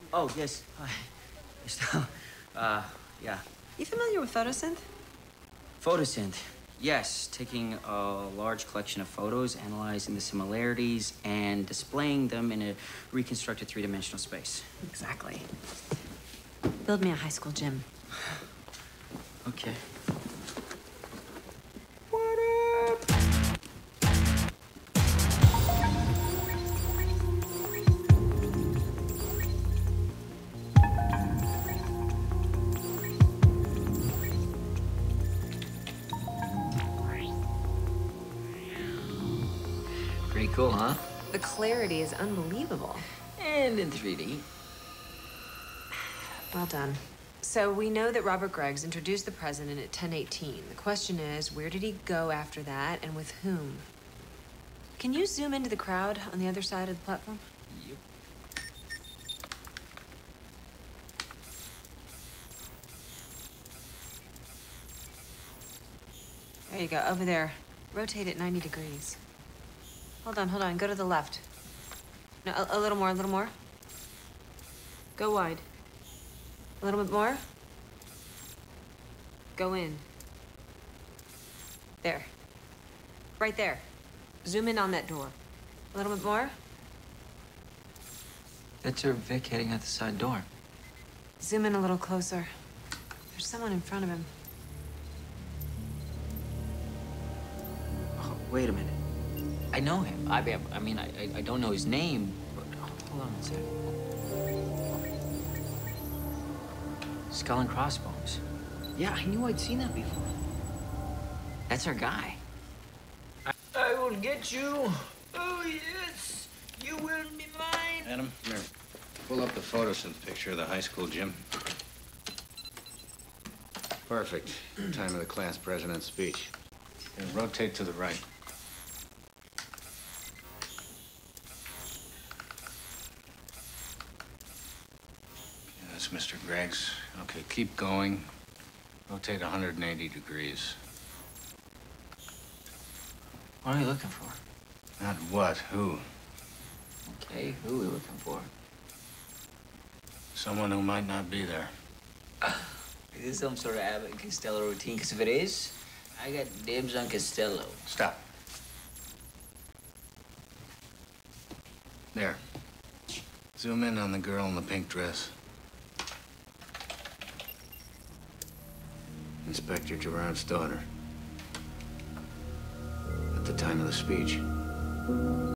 Oh, yes. Hi. Yeah. You familiar with Photosynth? Photosynth. Yes, taking a large collection of photos, analyzing the similarities, and displaying them in a reconstructed three-dimensional space. Exactly. Build me a high school gym. Okay. Pretty cool, huh? The clarity is unbelievable. And in 3D. Well done. So we know that Robert Greggs introduced the president at 10:18. The question is, where did he go after that and with whom? Can you zoom into the crowd on the other side of the platform? Yep. There you go, over there. Rotate it 90 degrees. Hold on, go to the left. No, a little more, a little more. Go wide. A little bit more. Go in. There. Right there. Zoom in on that door. A little bit more. That's our Vic heading out the side door. Zoom in a little closer. There's someone in front of him. Oh, wait a minute. I know him. I mean, I don't know his name, but hold on one second. Skull and crossbones. Yeah, I knew I'd seen that before. That's our guy. I will get you. Oh, yes. You will be mine. Adam, come here. Pull up the Photosynth picture of the high school gym. Perfect. Time of the class president's speech. And rotate to the right. Yeah, that's Mr. Greggs. Okay, keep going. Rotate 180 degrees. What are you looking for? Not what, who? Okay, who are we looking for? Someone who might not be there. Is this some sort of Abbott and Costello routine? Because if it is, I got dibs on Costello. Stop. There. Zoom in on the girl in the pink dress. Inspector Gerard's daughter. At the time of the speech.